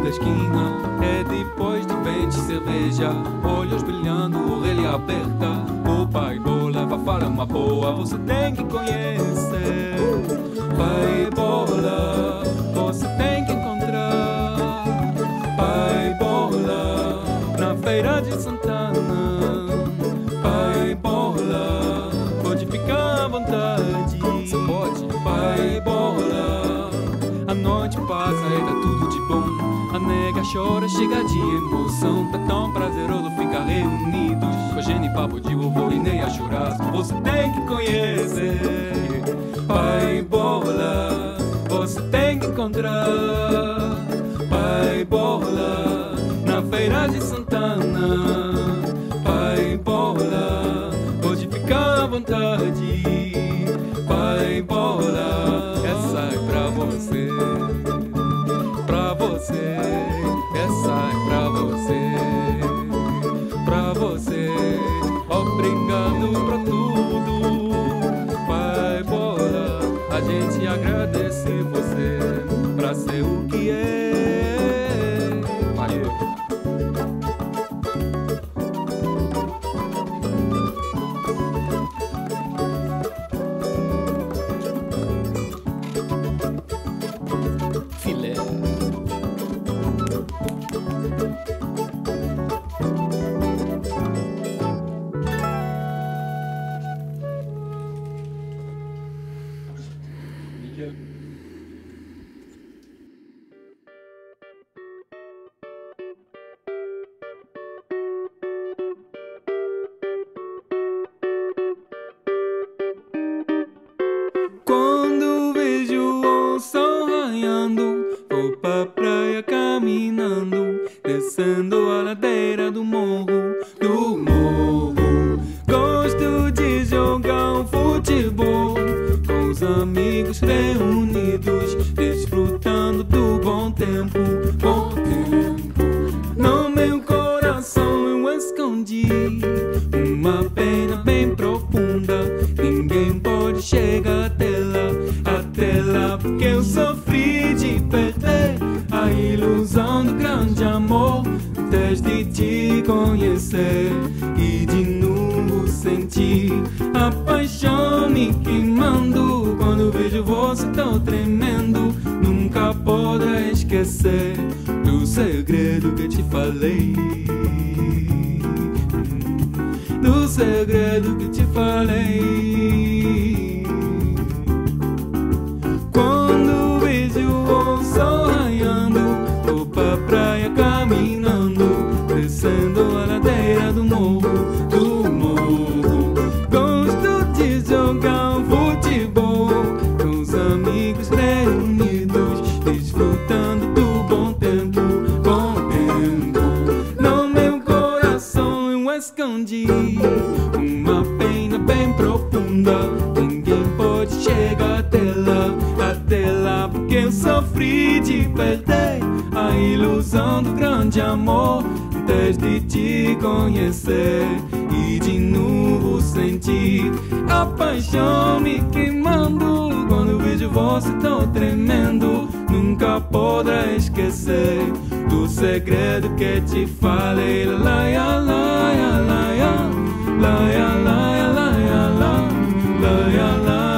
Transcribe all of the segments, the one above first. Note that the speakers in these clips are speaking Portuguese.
da esquina. É depois de pente, cerveja, olhos brilhando, orelha aberta. O pai bola vai falar uma boa, você tem que conhecer. Pai bola, você tem que encontrar. Pai bola, na feira de Santana. Pai bola, pode ficar à vontade. Você pode. Pai bola, a noite passa e tá tudo de bom. A nega chora, chega de emoção. Tá tão prazeroso ficar reunidos. Com a Jenny, papo de vovô e nem a churrasco. Você tem que conhecer. Pai bola, você tem que encontrar. Pai bola, na feira de Santana. Pai bola, pode ficar à vontade. Pai bola, essa é pra você. Pra você, essa é pra você. Pra você, obrigado pra tudo. Pai bola, a gente agradece você pra ser o que é. Valeu. Filé. Quando vejo o sol raiando, vou pra praia caminhando, descendo a ladeira do morro, do morro. Gosto de jogar um futebol com os amigos reunidos, desfrutando do bom tempo, bom tempo. No meu coração eu escondi uma pena bem profunda. Ninguém pode chegar até lá, porque eu sofri de perder a ilusão do grande amor, desde te conhecer e de novo sentir a paixão me queimando. Quando vejo você tão tremendo, nunca poderá esquecer do segredo que te falei. Do segredo que te falei. Quando vejo o sol raiando, vou pra praia caminhando, descendo a ladeira do morro, do morro. Gosto de jogar um futebol com os amigos reunidos, desfrutando do bom tempo, bom tempo. No meu coração eu escondi uma pena bem profunda. Ninguém pode chegar até lá, porque eu sofri de perder a ilusão do grande amor, desde te conhecer e de novo sentir a paixão me queimando. Quando vejo você tão tremendo, nunca poderá esquecer do segredo que te falei. Laia, laia, laia, laia, laia, laia, laia, laia, laia.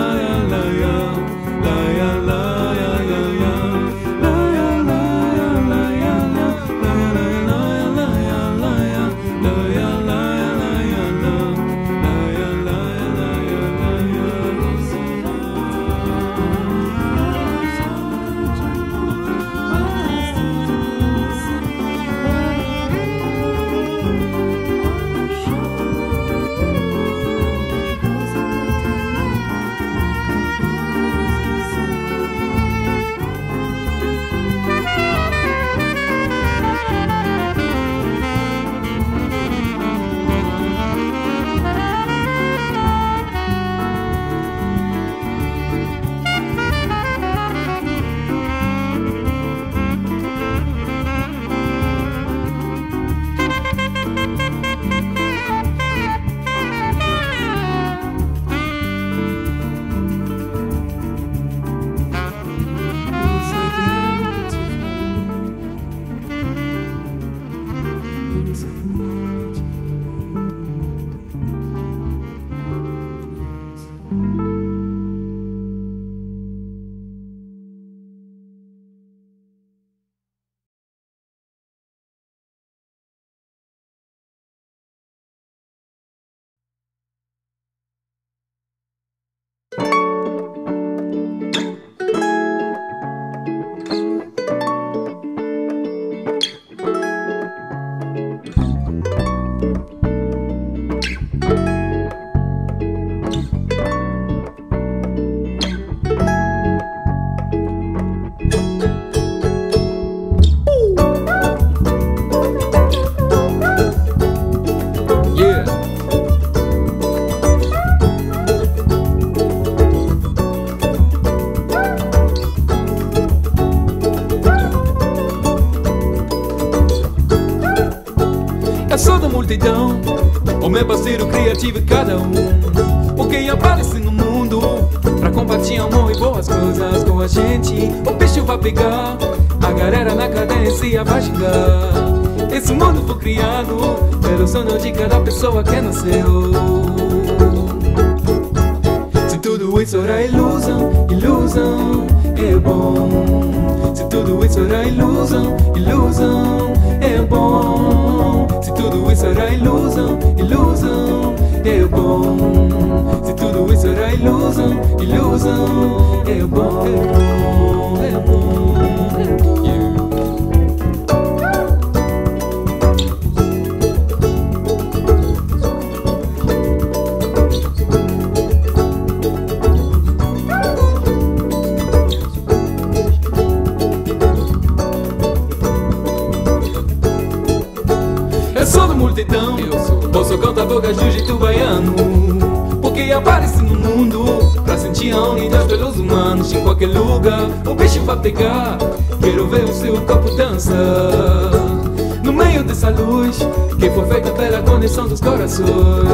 sou da multidão, o meu parceiro criativo é cada um. Porque aparece no mundo pra compartilhar amor e boas coisas com a gente. O bicho vai pegar, a galera na cadência vai xingar. Esse mundo foi criado pelo sonho de cada pessoa que nasceu. Se tudo isso era ilusão, ilusão é bom. Se tudo isso era ilusão, ilusão é bom. Se tudo isso era ilusão, ilusão é bom. Se tudo isso era ilusão, ilusão é bom, é bom, é bom, é bom. Eu sou da multidão, posso cantar boca de jiu-jitsu baiano. Porque aparece no mundo pra sentir a unidade pelos humanos. Em qualquer lugar o bicho vai pegar, quero ver o seu corpo dançar. No meio dessa luz que foi feita pela conexão dos corações.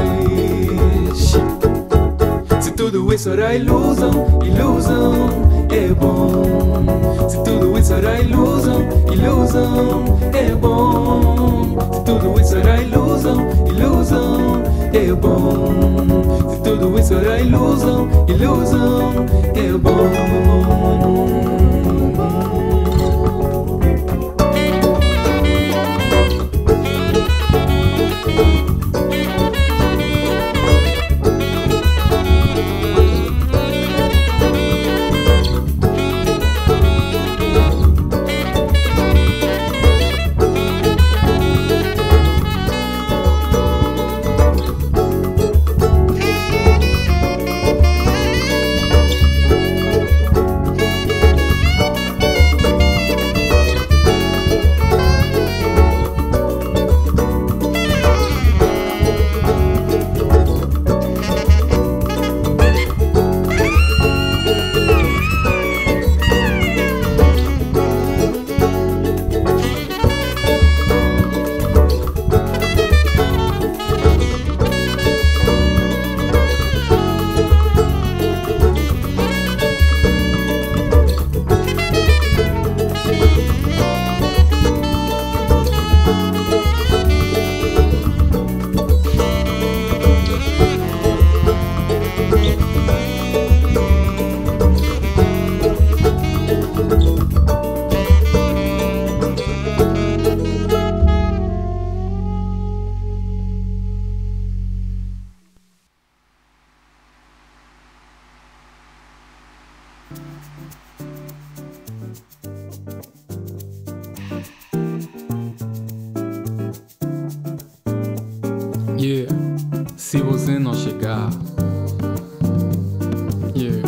Se tudo isso era ilusão, ilusão é bom. Se tudo isso era ilusão, ilusão é bom. Se tudo isso era ilusão, ilusão é bom. Se tudo isso era ilusão, ilusão é bom. Yeah, se você não chegar. Yeah.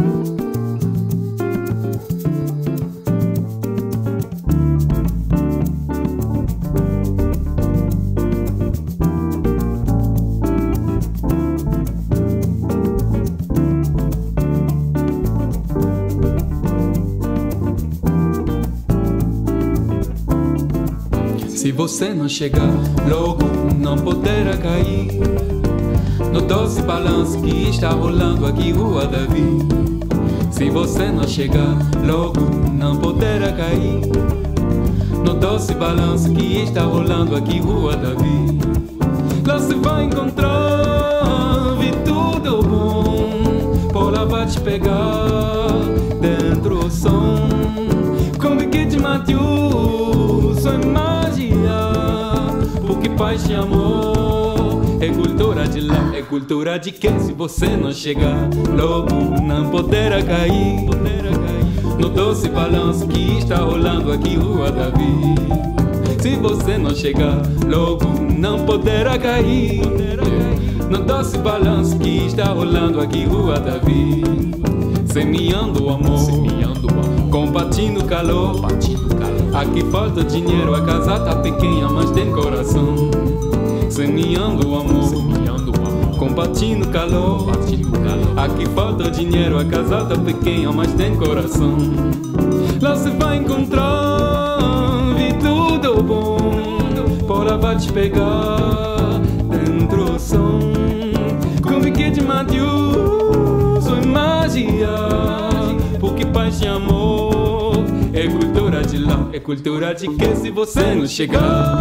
Se você não chegar, logo não poderá cair no doce balanço que está rolando aqui, Rua Davi. Se você não chegar, logo não poderá cair no doce balanço que está rolando aqui, Rua Davi. Lá você vai encontrar vi tudo bom, por lá vai te pegar dentro o som. Como que te matou, só é magia, porque paz e amor é cultura de lá, é cultura de que se você não chegar, logo não poderá cair no doce balanço que está rolando aqui, Rua Davi. Se você não chegar, logo não poderá cair no doce balanço que está rolando aqui, Rua Davi. Semeando o amor, compartilhando calor. Aqui falta dinheiro, a casa tá pequena, mas tem coração. Semeando o amor, compartilhando calor. Aqui falta dinheiro, a casa tá pequena, mas tem coração. Lá você vai encontrar vi tudo bom, por lá ela vai te pegar dentro do som. Com piquete matiuso e magia, porque paz e amor é cultura de lá, é cultura de que se você não chegar.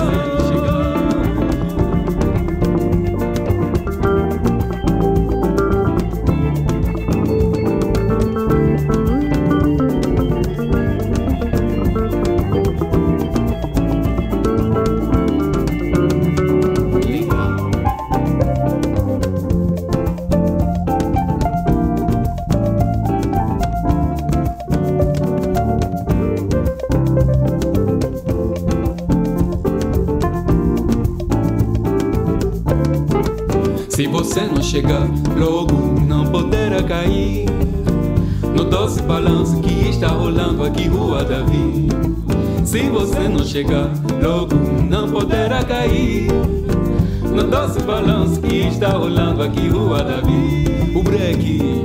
Se você não chegar, logo não poderá cair no doce balanço que está rolando aqui, Rua Davi. Se você não chegar, logo não poderá cair no doce balanço que está rolando aqui, Rua Davi. O break.